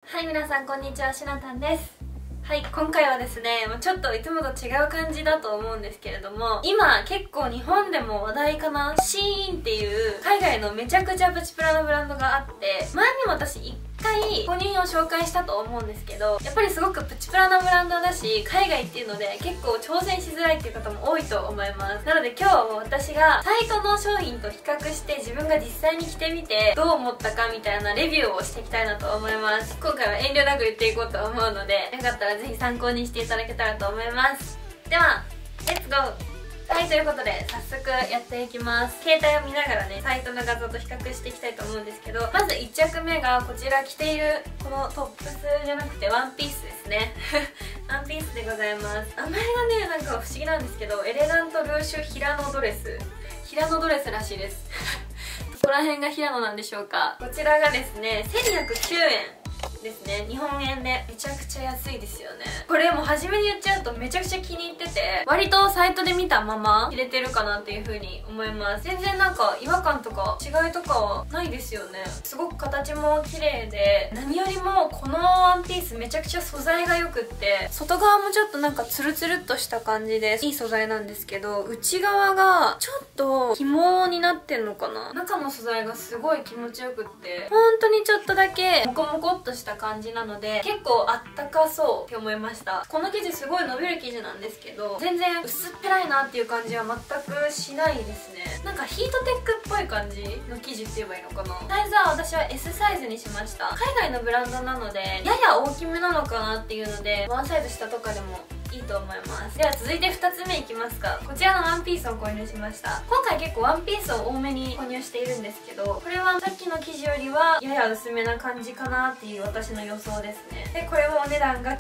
はい、皆さんこんにちは、しなたんです。はい、今回はですね、ちょっといつもと違う感じだと思うんですけれども、今結構日本でも話題かな、シーンっていう海外のめちゃくちゃプチプラのブランドがあって、前にも私1回購入品を紹介したと思うんですけど、やっぱりすごくプチプラなブランドだし、海外っていうので結構挑戦しづらいっていう方も多いと思います。なので今日は私がサイトの商品と比較して自分が実際に着てみてどう思ったかみたいなレビューをしていきたいなと思います。今回は遠慮なく言っていこうと思うので、よかったらぜひ参考にしていただけたらと思います。ではレッツゴー。はい、ということで早速やっていきます。携帯を見ながらね、サイトの画像と比較していきたいと思うんですけど、まず1着目がこちら着ているこのトップスじゃなくてワンピースですね。ワンピースでございます。名前がね、なんか不思議なんですけど、エレガントルーシュ平野ドレス、平野ドレスらしいです。どこら辺が平野なんでしょうか。こちらがですね、1209円ですね。日本円でめちゃくちゃ安いですよね。これもう初めに言っちゃうとめちゃくちゃ気に入ってて、割とサイトで見たまま入れてるかなっていう風に思います。全然なんか違和感とか違いとかはないですよね。すごく形も綺麗で、何よりもこのワンピースめちゃくちゃ素材が良くって、外側もちょっとなんかツルツルっとした感じでいい素材なんですけど、内側がちょっと紐になってんのかな。中の素材がすごい気持ちよくって、本当にちょっとだけモコモコっとした感じなので結構あったかそうって思いました。この生地すごい伸びる生地なんですけど、全然薄っぺらいなっていう感じは全くしないですね。なんかヒートテックっぽい感じの生地って言えばいいのかな。サイズは私は S サイズにしました。海外のブランドなのでやや大きめなのかなっていうので、ワンサイズ下とかでもいいと思います。では続いて2つ目いきますか。こちらのワンピースを購入しました。今回結構ワンピースを多めに購入しているんですけど、これはさっきの生地よりはやや薄めな感じかなっていう私の予想ですね。でこれもお値段が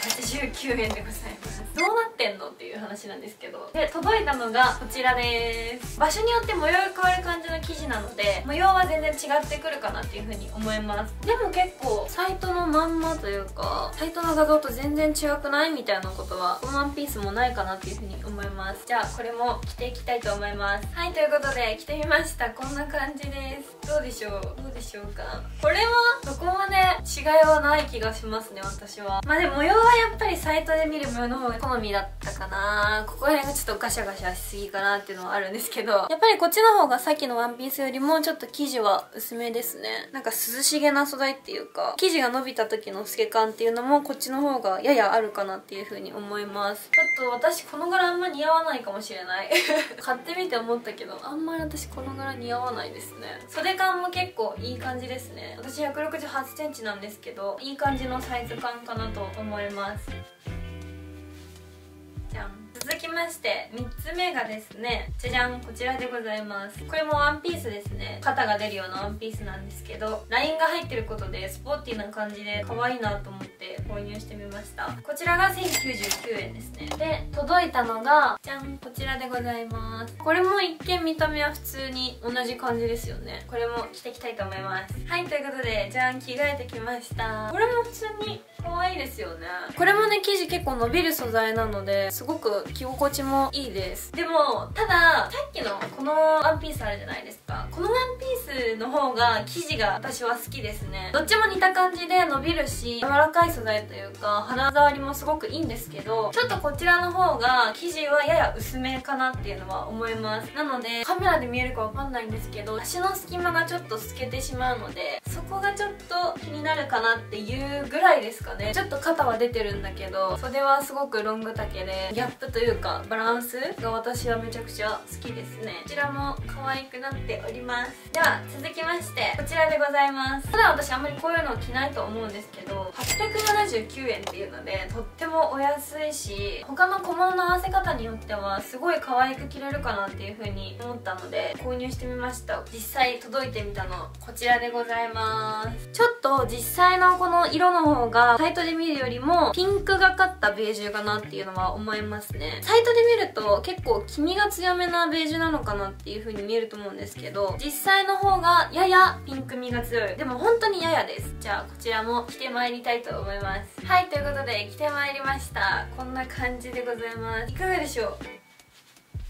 989円でございます。どうなってんのっていう話なんですけど、で届いたのがこちらです。場所によって模様が変わる感じの生地なので、模様は全然違ってくるかなっていう風に思います。でも結構サイトのまんまというか、サイトの画像と全然違くないみたいなことはこのワンピースもないかなっていう風に思います。じゃあこれも着ていきたいと思います。はい、ということで着てみました。こんな感じです。どうでしょう、どうでしょうか。これはそこまで違いはない気がしますね、私は。まあでも模様はやっぱりサイトで見る模様の方が好みだったかな。ここら辺がちょっとガシャガシャしすぎかなっていうのはあるんですけど、やっぱりこっちの方がさっきのワンピースよりもちょっと生地は薄めですね。なんか涼しげな素材っていうか、生地が伸びた時の透け感っていうのもこっちの方がややあるかなっていう風に思います。ちょっと私この柄あんま似合わないかもしれない買ってみて思ったけど、あんまり私この柄似合わないですね。袖感も結構いい感じですね。私168センチなんですけど、いい感じのサイズ感かなと思います。じゃん。続きまして3つ目がですね、じゃじゃん、こちらでございます。これもワンピースですね。肩が出るようなワンピースなんですけど、ラインが入ってることでスポーティーな感じで可愛いなと思って購入してみました。こちらが1099円ですね。で届いたのがじゃん、こちらでございます。これも一見見た目は普通に同じ感じですよね。これも着ていきたいと思います。はい、ということでじゃん、着替えてきました。これも普通に可愛いですよね。これもね、生地結構伸びる素材なのですごく着心地もいいです。でもたださっきのこのワンピースあるじゃないですか。このワンピースの方が生地が私は好きですね。どっちも似た感じで伸びるし、柔らかい素材というか肌触りもすごくいいんですけど、ちょっとこちらの方が生地はやや薄めかなっていうのは思います。なのでカメラで見えるかわかんないんですけど、足の隙間がちょっと透けてしまうので、そこがちょっと気になるかなっていうぐらいですかね。ちょっと肩は出てるんだけど、袖はすごくロング丈でギャップというかバランスが私はめちゃくちゃ好きですね。こちらも可愛くなっております。では続きましてこちらでございます。普段私あんまりこういうのを着ないと思うんですけど、879円っていうのでとってもお安いし、他の小物の合わせ方によってはすごい可愛く着れるかなっていう風に思ったので購入してみました。実際届いてみたのこちらでございます。ちょっと実際のこの色の方がサイトで見るよりもピンクがかったベージュかなっていうのは思いますね。サイトで見ると結構黄身が強めなベージュなのかなっていう風に見えると思うんですけど、実際の方がややピンク味が強い。でも本当にややです。じゃあこちらも着てまいりたいと思います。はい、ということで着てまいりました。こんな感じでございます。いかがでしょう。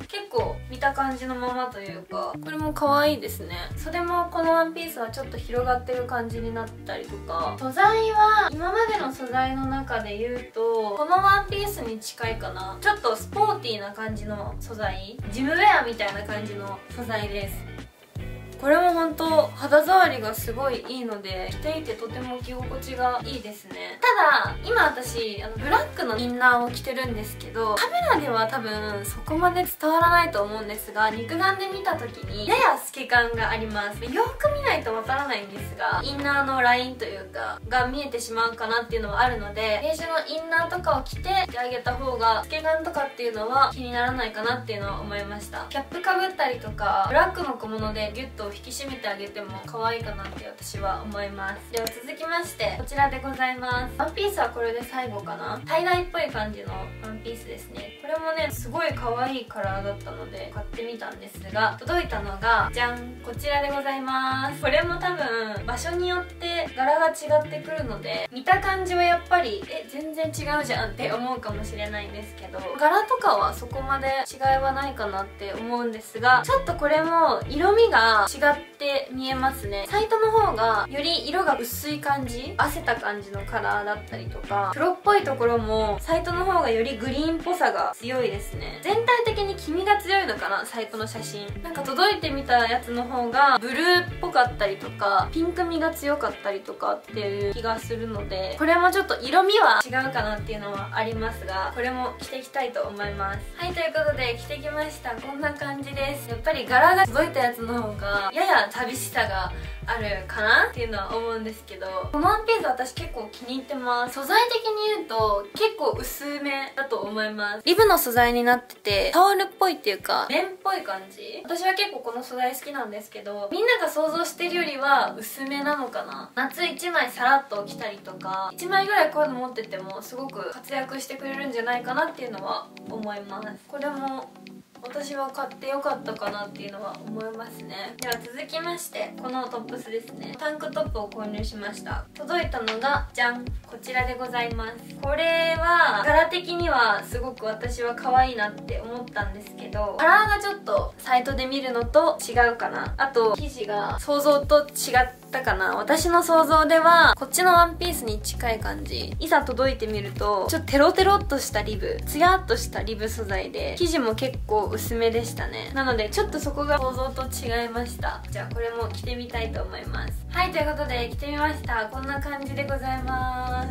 結構見た感じのままというか、これも可愛いですね。袖もこのワンピースはちょっと広がってる感じになったりとか、素材は今までの素材の中で言うとこのワンピースに近いかな。ちょっとスポーティーな感じの素材、ジムウェアみたいな感じの素材です。これも本当肌触りがすごいいいので、着ていてとても着心地がいいですね。ただ今私ブラックのインナーを着てるんですけど、カメラでは多分そこまで伝わらないと思うんですが、肉眼で見た時にやや透け感があります。よく見ないとわからないんですが、インナーのラインというかが見えてしまうかなっていうのはあるので、ベージュのインナーとかを着てあげた方が透け感とかっていうのは気にならないかなっていうのは思いました。キャップかぶったりとかブラックの小物でギュッと引き締めてあげても可愛いかなって私は思います。では続きましてこちらでございます。ワンピースはこれで最後かな。タイダイっぽい感じのワンピースですね。これもねすごい可愛いカラーだったので買ってみたんですが、届いたのがじゃん、こちらでございます。これも多分場所によって柄が違ってくるので、見た感じはやっぱり全然違うじゃんって思うかもしれないんですけど、柄とかはそこまで違いはないかなって思うんですが、ちょっとこれも色味が違って見えますね。サイトの方がより色が薄い感じ、褪せた感じのカラーだったりとか、黒っぽいところもサイトの方がよりグリーンっぽさが強いですね。全体的に黄身が強いのかな、サイトの写真。なんか届いてみたやつの方がブルーっぽかったりとかピンク味が強かったりとかっていう気がするので、これもちょっと色味は違うかなっていうのはありますが、これも着ていきたいと思います。はい、ということで着てきました。こんな感じです。やっぱり柄が届いたやつの方がやや寂しさがあるかなっていうのは思うんですけど、このワンピース私結構気に入ってます。素材的に言うと結構薄めだと思います。リブの素材になっててタオルっぽいっていうか綿っぽい感じ。私は結構この素材好きなんですけど、みんなが想像してるよりは薄めなのかな。夏1枚さらっと着たりとか、1枚ぐらいこういうの持っててもすごく活躍してくれるんじゃないかなっていうのは思います。これも私は買ってよかったかなっていうのは思いますね。では続きましてこのトップスですね。タンクトップを購入しました。届いたのがじゃん、こちらでございます。これは柄的にはすごく私は可愛いなって思ったんですけど、カラーがちょっとサイトで見るのと違うかな。あと生地が想像と違ったかな。私の想像ではこっちのワンピースに近い感じ。いざ届いてみるとちょっとテロテロっとしたリブ、ツヤっとしたリブ素材で、生地も結構薄めでしたね。なのでちょっとそこが想像と違いました。じゃあこれも着てみたいと思います。はい、ということで着てみました。こんな感じでございます。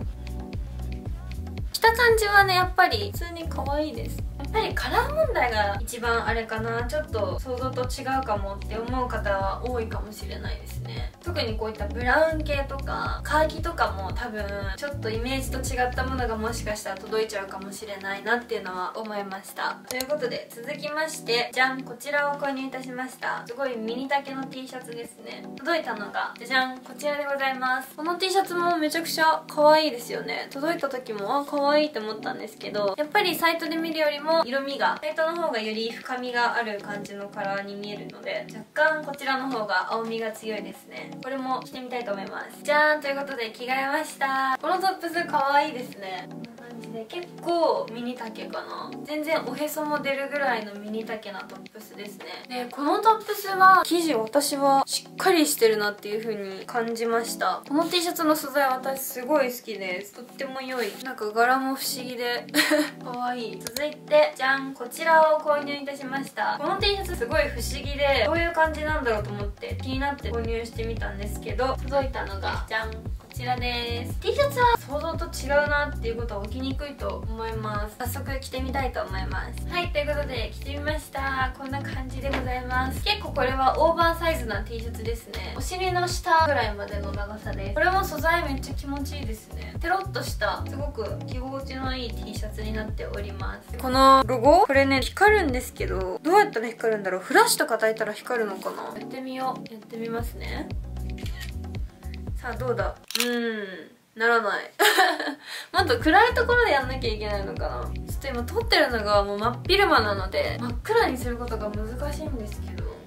着た感じはねやっぱり普通に可愛いです。やっぱりカラー問題が一番あれかな。ちょっと想像と違うかもって思う方は多いかもしれないですね。特にこういったブラウン系とかカーキとかも多分ちょっとイメージと違ったものがもしかしたら届いちゃうかもしれないなっていうのは思いました。ということで続きましてじゃん、こちらを購入いたしました。すごいミニ丈の T シャツですね。届いたのがじゃじゃん、こちらでございます。この T シャツもめちゃくちゃ可愛いですよね。届いた時も可愛いって思ったんですけど、やっぱりサイトで見るよりも色味がサイトの方がより深みがある感じのカラーに見えるので、若干こちらの方が青みが強いですね。これも着てみたいと思います。じゃーん、ということで着替えました。このトップス可愛いですね。こんな感じで結構ミニ丈かな。全然おへそも出るぐらいのミニ丈なトップスですね。でこのトップスは生地私はしっかりしてるなっていう風に感じました。この T シャツの素材私すごい好きです。とっても良い。なんか柄も不思議で可愛い。続いてじゃん、こちらを購入いたしました。この T シャツすごい不思議でどういう感じなんだろうと思って気になって購入してみたんですけど、届いたのがじゃん、こちらです。 T シャツは想像と違うなっていうことは起きにくいと思います。早速着てみたいと思います。はい、ということで着てみました。こんな感じでございます。結構これはオーバーサイズな T シャツですね。お尻の下ぐらいまでの長さです。これも素材めっちゃ気持ちいいですね。テロッとしたすごく着心地のいい T シャツになっております。このロゴこれね光るんですけど、どうやったら光るんだろう。フラッシュとか焚いたら光るのかな。やってみよう。やってみますね。さあどうだ。ならないもっと暗いところでやんなきゃいけないのかな。ちょっと今撮ってるのがもう真っ昼間なので真っ暗にすることが難しいんですけど、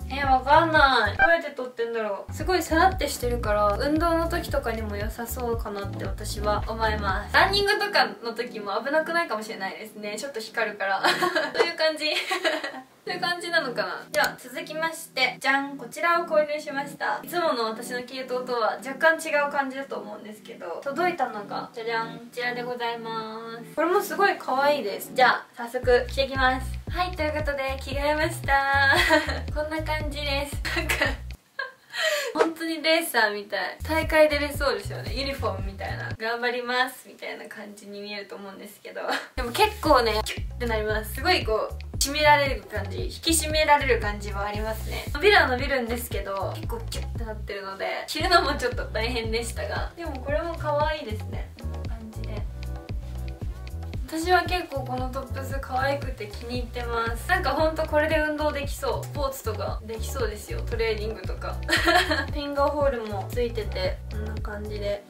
わかんない。どうやって撮ってんだろう。すごいさらってしてるから運動の時とかにも良さそうかなって私は思います。ランニングとかの時も危なくないかもしれないですね。ちょっと光るからそういう感じそういう感じなのかな。では続きまして、じゃん、こちらを購入しました。いつもの私の系統とは若干違う感じだと思うんですけど、届いたのがじゃじゃん、こちらでございます。これもすごい可愛いです。じゃあ早速着ていきます。はい、ということで着替えましたこんな感じです。なんか本当にレーサーみたい。大会出れそうですよね。ユニフォームみたいな、頑張りますみたいな感じに見えると思うんですけどでも結構ねキュッてなります。すごいこう締められる感じ、引き締められる感じはありますね。伸びるは伸びるんですけど結構キュッてなってるので着るのもちょっと大変でしたが、でもこれも可愛いですね。こんな感じで私は結構このトップス可愛くて気に入ってます。なんかほんとこれで運動できそう。スポーツとかできそうですよ。トレーニングとかフィンガーホールもついててこんな感じで。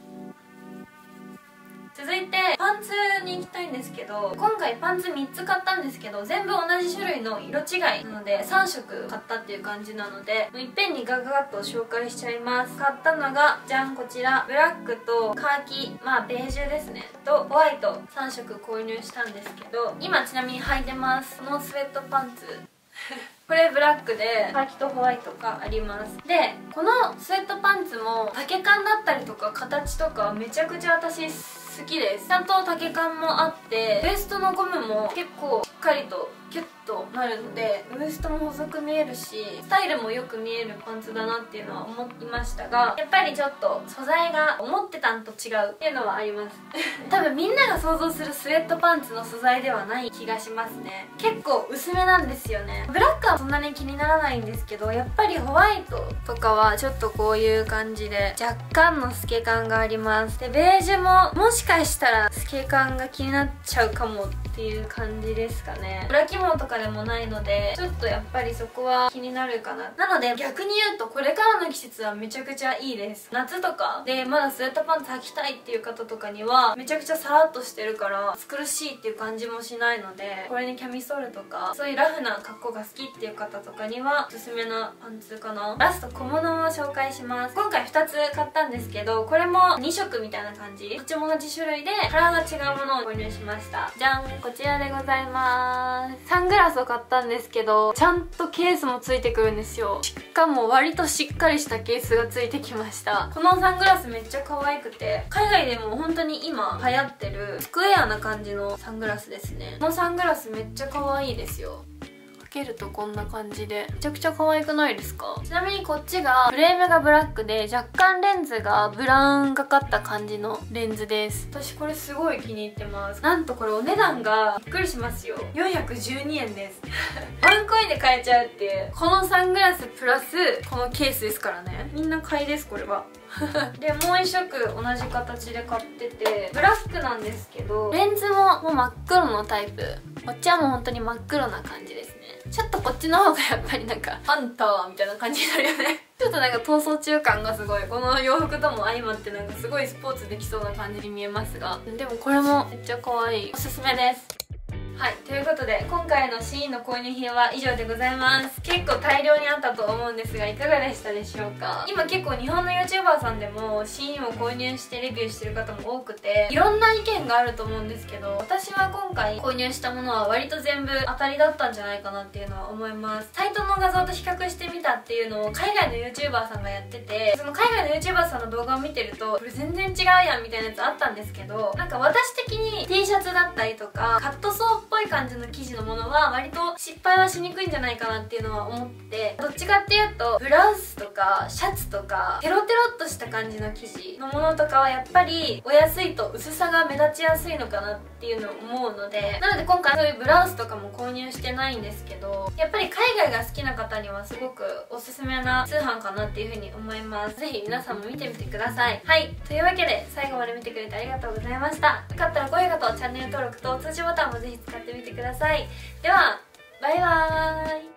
続いてパンツに行きたいんですけど、今回パンツ3つ買ったんですけど全部同じ種類の色違いなので3色買ったっていう感じなので、いっぺんにガガガッと紹介しちゃいます。買ったのがじゃん、こちらブラックとカーキ、まあベージュですね、とホワイト3色購入したんですけど、今ちなみに履いてます。このスウェットパンツこれブラックでカーキとホワイトがあります。でこのスウェットパンツも丈感だったりとか形とかめちゃくちゃ私好きです。ちゃんと丈感もあってウエストのゴムも結構しっかりとキュッとなるのでウエストも細く見えるしスタイルもよく見えるパンツだなっていうのは思いましたが、やっぱりちょっと素材が思ってたんと違うっていうのはあります多分みんなが想像するスウェットパンツの素材ではない気がしますね。結構薄めなんですよね。ブラックはそんなに気にならないんですけど、やっぱりホワイトとかはちょっとこういう感じで若干の透け感があります。でベージュももしかしたら透け感が気になっちゃうかもっていう感じですかね。裏起毛とかでもないのでちょっとやっぱりそこは気になるかな。なので逆に言うとこれからの季節はめちゃくちゃいいです。夏とかでまだスウェットパンツ履きたいっていう方とかにはめちゃくちゃさらっとしてるから暑苦しいっていう感じもしないので、これにキャミソールとかそういうラフな格好が好きっていう方とかにはおすすめなパンツかな。ラスト小物を紹介します。今回2つ買ったんですけど、これも2色みたいな感じ、どっちも同じ種類でカラーが違うものを購入しました。じゃん、こちらでございます。サングラスを買ったんですけどちゃんとケースもついてくるんですよ。しかも割としっかりしたケースがついてきました。このサングラスめっちゃ可愛くて、海外でも本当に今流行ってるスクエアな感じのサングラスですね。このサングラスめっちゃ可愛いですよ。かけるとこんな感じでめちゃくちゃ可愛くないですか？ちなみにこっちがフレームがブラックで若干レンズがブラウンがかった感じのレンズです。私これすごい気に入ってます。なんとこれお値段がびっくりしますよ。412円ですワンコインで買えちゃうっていう、このサングラスプラスこのケースですからね。みんな買いです、これはでもう1色同じ形で買っててブラックなんですけどレンズももう真っ黒のタイプ。こっちはもう本当に真っ黒な感じですね。ちょっとこっちの方がやっぱりなんかハンターみたいな感じになるよねちょっとなんか逃走中感がすごい、この洋服とも相まってなんかすごいスポーツできそうな感じに見えますが、でもこれもめっちゃ可愛い。おすすめです。はい、ということで今回のSHEINの購入品は以上でございます。結構大量にあったと思うんですがいかがでしたでしょうか。今結構日本の YouTuber さんでもSHEINを購入してレビューしてる方も多くていろんな意見があると思うんですけど、私は今回購入したものは割と全部当たりだったんじゃないかなっていうのは思います。サイトの画像と比較してみたっていうのを海外の YouTuber さんがやってて、その海外の YouTuber さんの動画を見てるとこれ全然違うやんみたいなやつあったんですけど、なんか私的に T シャツだったりとかカットソーっぽい感じの生地のものは割と失敗はしにくいんじゃないかなっていうのは思って、どっちかっていうとブラウスとかシャツとかテロテロっとした感じの生地のものとかはやっぱりお安いと薄さが目立ちやすいのかなっていうのを思うので、なので今回そういうブラウスとかも購入してないんですけど、やっぱり海外が好きな方にはすごくおすすめな通販かなっていうふうに思います。ぜひ皆さんも見てみてください。はい、というわけで最後まで見てくれてありがとうございました。よかったら高評価とチャンネル登録と通知ボタンもぜひ使ってみてください。ではバイバーイ。